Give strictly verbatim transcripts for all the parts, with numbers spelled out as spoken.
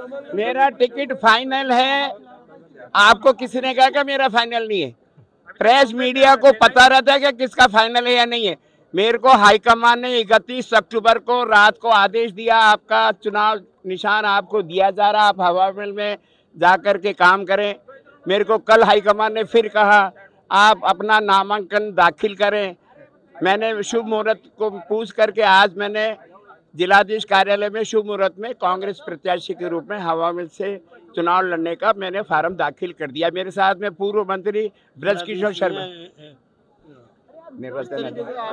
मेरा ticket final है। आपको किसी ने कहा कि मेरा फाइनल नहीं है? प्रेस मीडिया को पता रहता है कि किसका फाइनल है या नहीं है। मेरे को हाईकमान ने इकतीस अक्टूबर को रात को आदेश दिया, आपका चुनाव निशान आपको दिया जा रहा, आप हवा महल में जाकर के काम करें। मेरे को कल हाईकमान ने फिर कहा आप अपना नामांकन दाखिल करें। मैंने शुभ मुहूर्त को पूछ करके आज मैंने जिलाधीश कार्यालय में शुभ मुहूर्त में कांग्रेस प्रत्याशी के रूप में हवा महल से चुनाव लड़ने का मैंने फार्म दाखिल कर दिया। मेरे साथ में पूर्व मंत्री ब्रजकिशोर शर्मा निर्वाचन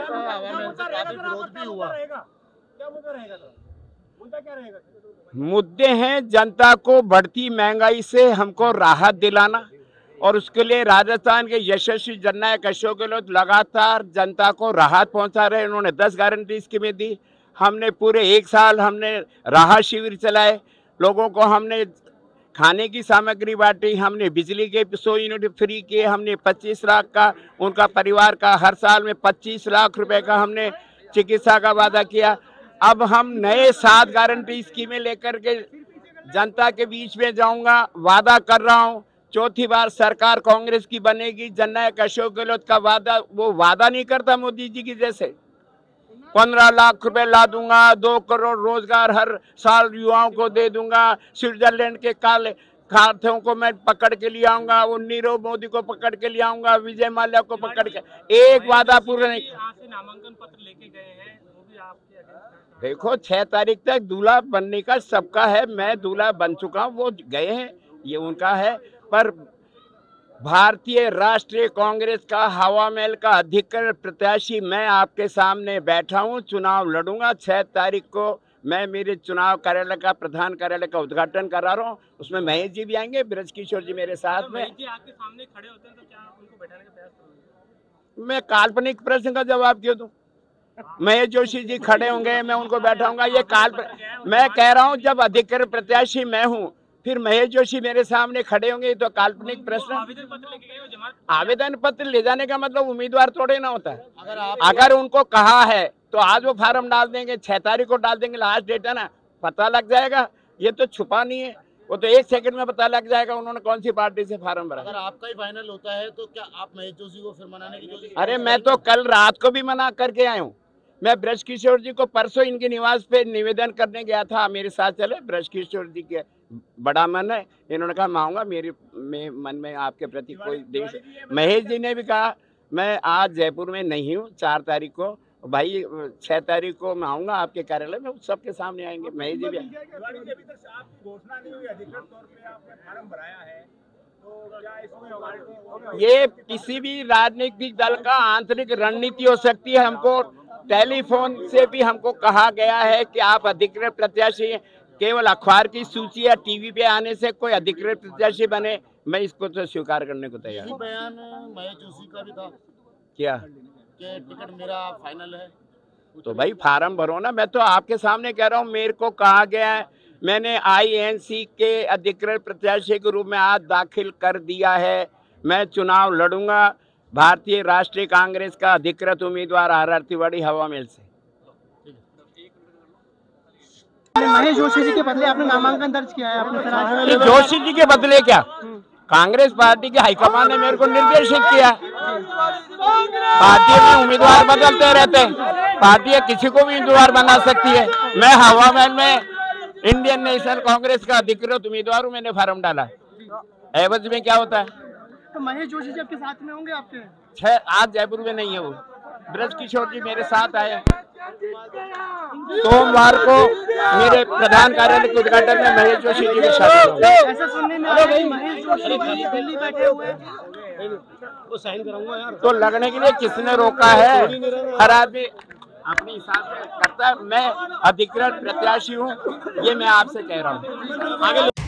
मुद्दे हैं। जनता को बढ़ती महंगाई से हमको राहत दिलाना और उसके लिए राजस्थान के यशस्वी जननायक अशोक गहलोत लगातार जनता को राहत पहुंचा रहे। उन्होंने दस गारंटी स्कीमें दी। हमने पूरे एक साल हमने राहत शिविर चलाए, लोगों को हमने खाने की सामग्री बांटी, हमने बिजली के सौ यूनिट फ्री किए, हमने पच्चीस लाख का उनका परिवार का हर साल में पच्चीस लाख रुपए का हमने चिकित्सा का वादा किया। अब हम नए सात गारंटी स्कीमें लेकर के जनता के बीच में जाऊंगा। वादा कर रहा हूं चौथी बार सरकार कांग्रेस की बनेगी। जननायक अशोक गहलोत का वादा वो वादा नहीं करता मोदी जी की जैसे। पंद्रह लाख रुपए ला दूंगा, दो करोड़ रोजगार हर साल युवाओं को दे दूंगा, स्विट्जरलैंड के काले खातों को मैं पकड़ के ले आऊंगा, वो नीरव मोदी को पकड़ के ले आऊंगा, विजय माल्या को पकड़ के। एक वादा पूरा नहीं। नामांकन पत्र लेके गए हैं, वो भी आपके देखो छह तारीख तक दूल्हा बनने का सबका है। मैं दूल्हा बन चुका हूँ, वो गए हैं, ये उनका है। पर भारतीय राष्ट्रीय कांग्रेस का हवा महल का अधिकृत प्रत्याशी मैं आपके सामने बैठा हूं, चुनाव लड़ूंगा। छह तारीख को मैं मेरे चुनाव कार्यालय का प्रधान कार्यालय का उद्घाटन करा रहा हूं। उसमें महेश जी भी आएंगे, ब्रजकिशोर जी मेरे साथ तो में। जी आपके सामने खड़े होते हैं तो क्या उनको बैठाने का प्रयास करोगे? मैं काल्पनिक प्रश्न का जवाब क्यों दूं? महेश जोशी जी खड़े होंगे, मैं उनको बैठाऊंगा। ये काल्पनिक, मैं कह रहा हूं जब अधिकृत प्रत्याशी मैं हूं फिर महेश जोशी मेरे सामने खड़े होंगे, तो काल्पनिक प्रश्न। आवेदन पत्र लेके गए हो जमा? आवेदन पत्र ले जाने का मतलब उम्मीदवार थोड़े ना होता है। अगर, अगर उनको कहा है तो आज वो फार्म डाल देंगे, छह तारीख को डाल देंगे, लास्ट डेट है ना, पता लग जाएगा। ये तो छुपा नहीं है, वो तो एक सेकंड में पता लग जाएगा उन्होंने कौन सी पार्टी से फार्म भरा। अगर आपका ही फाइनल होता है तो क्या आप महेश जोशी को फिर मनाने की कोशिश? अरे मैं तो कल रात को भी मना करके आया हूँ। मैं ब्रजकिशोर जी को परसों इनके निवास पे निवेदन करने गया था, मेरे साथ चले। ब्रजकिशोर जी के बड़ा मन है, इन्होंने कहा मैं आऊंगा, मेरे में मन में आपके प्रति कोई देश। महेश जी ने भी कहा मैं आज जयपुर में नहीं हूँ, चार तारीख को भाई, छह तारीख को मैं आऊंगा आपके कार्यालय में, सबके सामने आएंगे। महेश जी भी ये किसी भी राजनीतिक दल का आंतरिक रणनीति हो सकती है। हमको टेलीफोन से भी हमको कहा गया है कि आप अधिकृत प्रत्याशी, केवल अखबार की सूची या टीवी पे आने से कोई अधिकृत प्रत्याशी बने, मैं इसको तो स्वीकार करने को तैयार हूँ। बयान महेश जोशी का भी था क्या कि टिकट मेरा फाइनल है, तो भाई फार्म भरो ना। मैं तो आपके सामने कह रहा हूँ, मेरे को कहा गया है, मैंने आईएनसी के अधिकृत प्रत्याशी के रूप में आज दाखिल कर दिया है। मैं चुनाव लड़ूंगा भारतीय राष्ट्रीय कांग्रेस का अधिकृत उम्मीदवार आर आर तिवारी हवा महल से। महेश जोशी जी के बदले आपने नामांकन दर्ज किया है आपने? जोशी जी के बदले क्या, कांग्रेस पार्टी के हाईकमान ने मेरे को निर्देशित किया। पार्टी में उम्मीदवार बदलते रहते हैं, पार्टी किसी को भी उम्मीदवार बना सकती है। मैं हवा महल में इंडियन नेशनल कांग्रेस का अधिकृत उम्मीदवार हूँ, मैंने फार्म डाला। एवज में क्या होता है? तो महेश जोशी जी आपके साथ में होंगे आपके? छह आज जयपुर में नहीं है वो, ब्रजकिशोर जी मेरे साथ आए। सोमवार को मेरे प्रधान कार्यालय के उद्घाटन में महेश जोशी जी के साथ। ऐसा सुनने में आ रहा है महेश जोशी जी दिल्ली बैठे हुए वो साइन कराऊंगा यार। तो लगने के लिए किसने रोका है? हर आदमी अपने हिसाब से करता है। मैं अधिकृत प्रत्याशी हूँ, ये मैं आपसे कह रहा हूँ। आगे